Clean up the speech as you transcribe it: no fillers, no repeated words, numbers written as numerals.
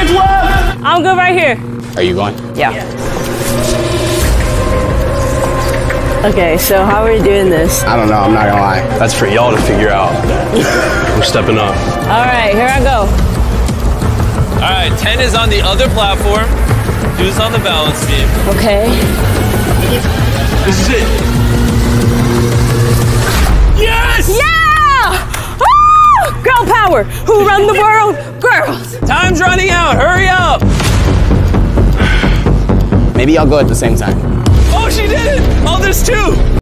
seconds left! I'm good right here. Are you going? Yeah. Okay, so how are we doing this? I don't know, I'm not gonna lie. That's for y'all to figure out. We're stepping up. All right, here I go. All right, 10 is on the other platform. Dude's on the balance beam. Okay. This is it. Yes! Yeah! Woo! Girl power! Who run the world? Girls! Time's running out, hurry up! Maybe I'll go at the same time. Oh, she did it! Oh, there's two!